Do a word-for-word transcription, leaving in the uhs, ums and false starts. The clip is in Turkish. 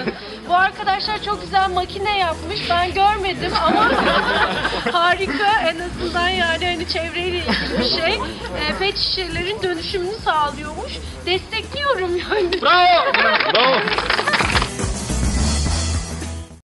Bu arkadaşlar çok güzel makine yapmış. Ben görmedim ama harika. En azından yani hani çevreyle ilgili bir şey. E, pet şişelerin dönüşümünü sağlıyormuş. Destekliyorum yani. Bravo! Bravo!